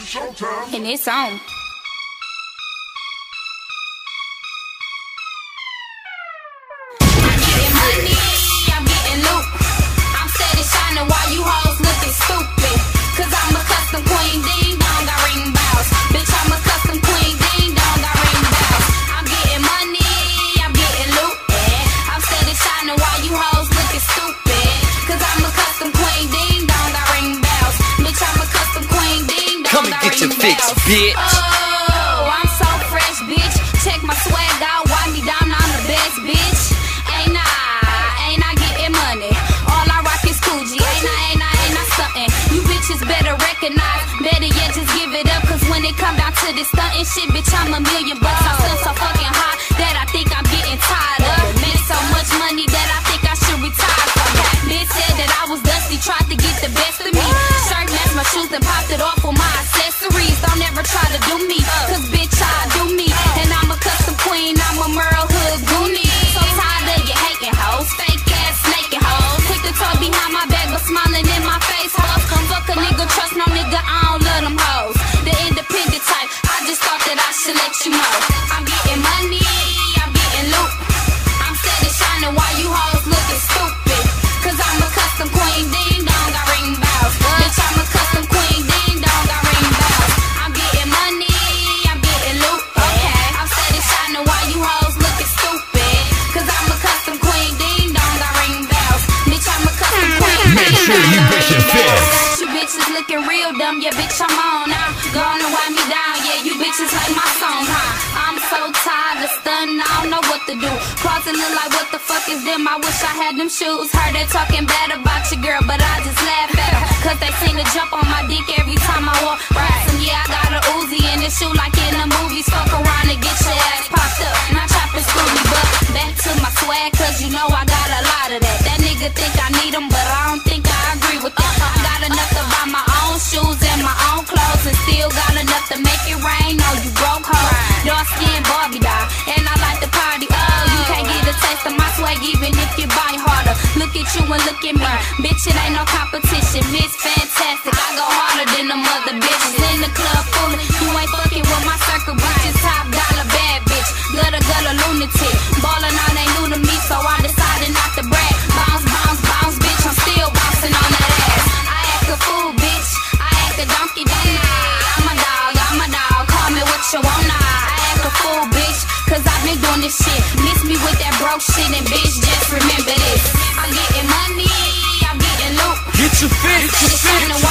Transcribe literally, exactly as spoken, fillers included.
Showtime. And it's on. I'm getting money, I'm getting loot. I'm steady shining while you hoes looking stupid. Cause I'm a custom queen, ding dong, got ring bells. Bitch, I'm a custom queen, ding dong, got ring bells. I'm getting money, I'm getting loot. Yeah. I'm steady shining while you hoes looking stupid. Cause I'm a custom queen, ding dong, got ring bells. Bitch, I'm a custom queen, ding dong, Come and got get your ring fix, bells. bitch. Oh, I'm so fresh, bitch. Check my swag out, wipe me down, I'm the best, bitch. Ain't I, ain't I getting money? All I rock is Coogee, ain't I, ain't I, ain't I stuntin'? You bitches better recognize, better yet just give it up. Cause when it come down to this stuntin' shit, bitch, I'm a million bucks. I'm still so fucking hot that I think I'm getting tired of. Made so much money that I think I should retire from it. Bitch said that I was dusty, tried to get the best of me. Shirt matched my shoes and popped it off with my accessories. Don't ever try to do me, cause bitch, I do me. And I'm a custom queen, I'm a Merle Hood Goonie. So tired of you hating hoes, fake ass snaking hoes. Quick to talk behind my back, but smiling in my face, hoes. Fuck a nigga, trust no nigga, I don't love them hoes. The independent type, I just thought that I should let you know. I'm getting money, I'm getting loot. I'm steady shining while you hoes looking stupid. Cause I'm a custom queen, ding dong, got ring bells. Bitch, I'm a custom queen, ding dong, got ring bells. I'm getting money, I'm getting loot. Okay, I'm steady shining while you hoes looking stupid. Cause I'm a custom queen, ding dong, got ring bells. Bitch, I'm a custom queen, Make ding sure dong, you got get ring your fix. bells. You bitches looking real dumb, yeah, bitch, I'm on now. Gonna wipe me down, yeah, you bitches like my song, huh? I'm so tired of stunning, I don't know what to do. Closet look like, what the fuck is them? I wish I had them shoes. Heard they talking bad about your girl, but I just laugh at them. Cause they seem to jump on my dick every time I walk right. Some, yeah, I got a Uzi in this shoe like in the movies. Fuck around and get your ass popped up. Not chopping Scooby, but back to my swag, cause you know I got a lot of that. That nigga think I need them, but I don't think I agree with that. I got enough to buy my own shoes and my own clothes, and still got enough to make it rain. No, you broke hoe, dark skin Barbie doll, and I like to party. Oh, you can't get a taste of my swag even if you buy harder. Look at you and look at me, bitch, it ain't no competition. Miss Fantastic, I go harder than them other bitches in the club fooling. You ain't fucking with my circle, bitches, top dollar bad bitch, gutter gutter lunatic. Ballin' out ain't new to me, so I decided not to brag. Bounce, bounce, bounce, bitch, I'm still bouncing on that ass. I act a fool, bitch, I act a donkey, don't I? I'm a dog, I'm a dog, call me what you want, I act a fool, bitch, cause I've been doing this shit. Miss me with that broke shit, and bitch, just remember this. I'm getting money, I'm getting loot. Get your fix, get your fix.